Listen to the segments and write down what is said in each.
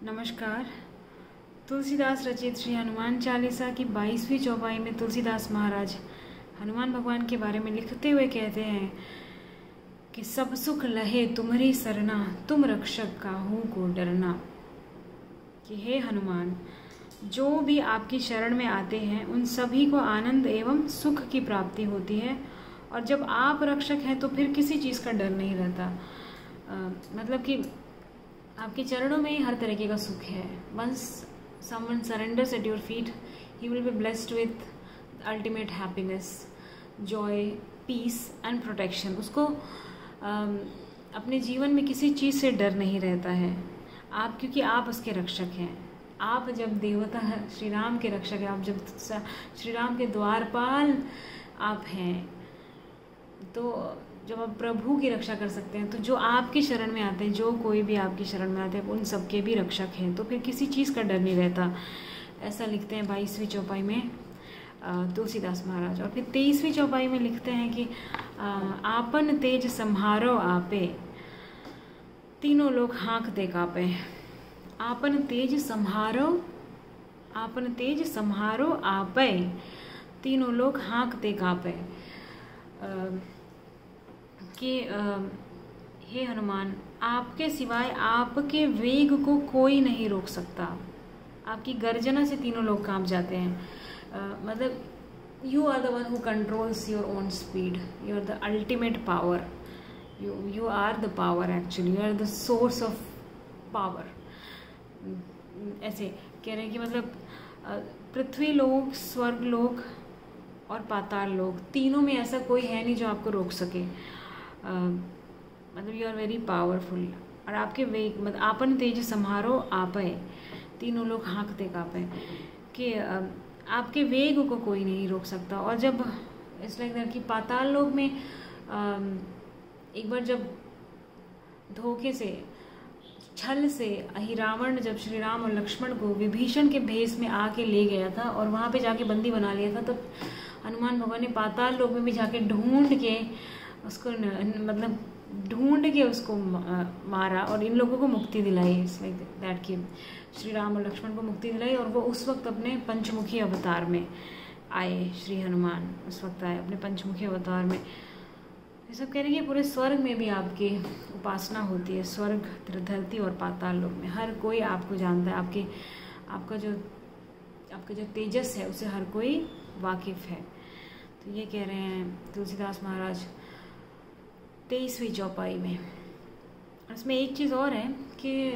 नमस्कार। तुलसीदास रचित श्री हनुमान चालीसा की 22वीं चौपाई में तुलसीदास महाराज हनुमान भगवान के बारे में लिखते हुए कहते हैं कि सब सुख लहे तुम्हारी सरना, तुम रक्षक काहू को डरना। कि हे हनुमान, जो भी आपकी शरण में आते हैं उन सभी को आनंद एवं सुख की प्राप्ति होती है, और जब आप रक्षक हैं तो फिर किसी चीज़ का डर नहीं रहता। मतलब कि आपके चरणों में ही हर तरीके का सुख है। Once someone surrenders at your feet, he will be blessed with ultimate happiness, joy, peace and protection. उसको अपने जीवन में किसी चीज़ से डर नहीं रहता है आप, क्योंकि आप उसके रक्षक हैं। आप जब देवता है, श्री राम के रक्षक हैं, आप जब श्री राम के द्वारपाल आप हैं, तो जब आप प्रभु की रक्षा कर सकते हैं, तो जो आपकी शरण में आते हैं, जो कोई भी आपकी शरण में आते हैं, उन सबके भी रक्षक हैं, तो फिर किसी चीज़ का डर नहीं रहता। ऐसा लिखते हैं 22वीं चौपाई में तुलसीदास महाराज। और फिर 23वीं चौपाई में लिखते हैं कि आपन तेज सम्हारो आपे, तीनों लोग हाँक दे कापे। आपन तेज सम्हारो, आपन तेज सम्हारो आपे, तीनों लोग हाँक दे कापे। कि हे हनुमान, आपके सिवाय आपके वेग को कोई नहीं रोक सकता। आपकी गर्जना से तीनों लोग कांप जाते हैं। मतलब you are the one who controls your own speed, you are the ultimate power, you are the power, actually you are the source of power. ऐसे कह रहे हैं कि मतलब पृथ्वी लोक, स्वर्ग लोक और पाताल लोक, तीनों में ऐसा कोई है नहीं जो आपको रोक सके। मतलब यू आर वेरी पावरफुल। और आपके वेग, मतलब आपन तेज सम्हारो आपे, तीनों लोग हाँकते कापे। कि आपके वेग को कोई नहीं रोक सकता। और जब इस लाइक कि पाताल लोक में एक बार जब धोखे से, छल से रावण जब श्री राम और लक्ष्मण को विभीषण के भेष में आके ले गया था और वहाँ पे जाके बंदी बना लिया था, तो हनुमान भगवान ने पाताल लोक में भी जाके ढूंढ के उसको मतलब ढूंढ के उसको मारा और इन लोगों को मुक्ति दिलाई। इट्स लाइक दैट कि श्री राम और लक्ष्मण को मुक्ति दिलाई, और वो उस वक्त अपने पंचमुखी अवतार में आए। श्री हनुमान उस वक्त आए अपने पंचमुखी अवतार में। ये सब कह रहे हैं कि पूरे स्वर्ग में भी आपकी उपासना होती है। स्वर्ग, धरती और पाताल लोक में हर कोई आपको जानता है। आपका जो तेजस है उसे हर कोई वाकिफ है। तो ये कह रहे हैं तुलसीदास महाराज 23वीं चौपाई में। इसमें एक चीज़ और है कि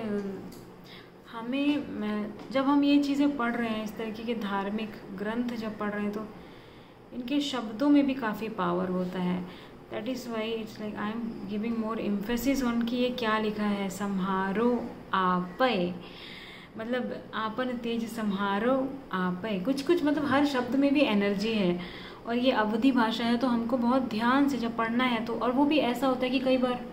जब हम ये चीज़ें पढ़ रहे हैं, इस तरीके के धार्मिक ग्रंथ जब पढ़ रहे हैं, तो इनके शब्दों में भी काफ़ी पावर होता है। That is why it's like I am giving more emphasis on कि ये क्या लिखा है। सम्हारो आपे, मतलब आपन तेज सम्हारो आपे, कुछ मतलब हर शब्द में भी एनर्जी है। और ये अवधि भाषा है, तो हमको बहुत ध्यान से जब पढ़ना है तो, और वो भी ऐसा होता है कि कई बार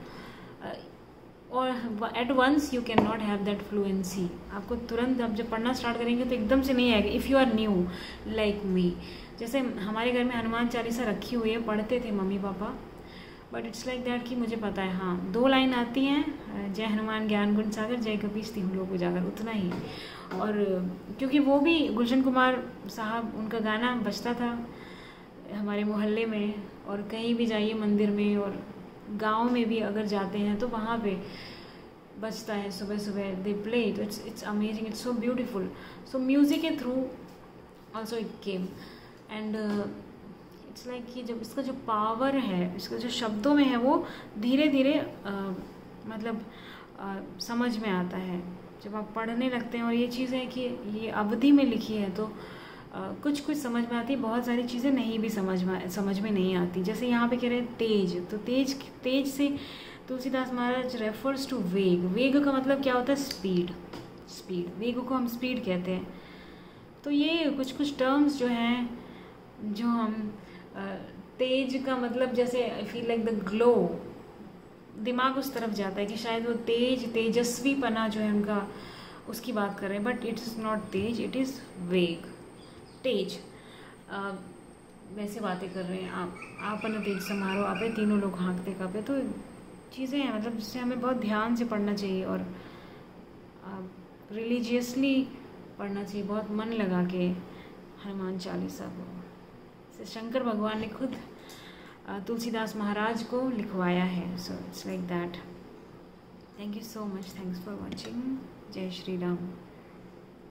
और at once you can not have that fluency. आपको तुरंत आप जब पढ़ना स्टार्ट करेंगे तो एकदम से नहीं आएगा। If you are new like me, जैसे हमारे घर में हनुमान चालीसा रखी हुई है, पढ़ते थे mummy papa, but it's like that कि मुझे पता है, हाँ 2 लाइन आती हैं, जय हनुमान ज्ञान गुण सागर, जय कपीस तिहु लोक उजागर, उतना ही। और क्योंकि वो भी गुलशन कुमार साहब, उनका गाना बजता था हमारे मोहल्ले में, और कहीं भी जाइए मंदिर में और गांव में भी अगर जाते हैं तो वहाँ पे बजता है सुबह सुबह, they play it, it's amazing, it's so beautiful. So music के through also it came, and it's like कि जब इसका जो पावर है, इसका जो शब्दों में है, वो धीरे धीरे मतलब समझ में आता है जब आप पढ़ने लगते हैं। और ये चीज़ है कि ये अवधि में लिखी है, तो कुछ समझ में आती है, बहुत सारी चीज़ें नहीं भी समझ में नहीं आती। जैसे यहाँ पे कह रहे हैं तेज, तो तेज से तुलसीदास महाराज रेफर्स टू वेग। वेग का मतलब क्या होता है? स्पीड। वेग को हम स्पीड कहते हैं। तो ये कुछ टर्म्स जो हैं, जो हम तेज का मतलब, जैसे I feel like the glow, दिमाग उस तरफ जाता है कि शायद वो तेजस्वीपना जो है उनका, उसकी बात कर रहे हैं। But it is not tej, it is veg. तेज वैसे बातें कर रहे हैं आप न तेज समारोह आपे, तीनों लोग हाँकते कापे। तो चीज़ें हैं मतलब जिससे हमें बहुत ध्यान से पढ़ना चाहिए और रिलीजियसली पढ़ना चाहिए, बहुत मन लगा के हनुमान चालीसा को। इसे शंकर भगवान ने खुद तुलसीदास महाराज को लिखवाया है। So it's like that. Thank you so much, thanks for watching. जय श्री राम।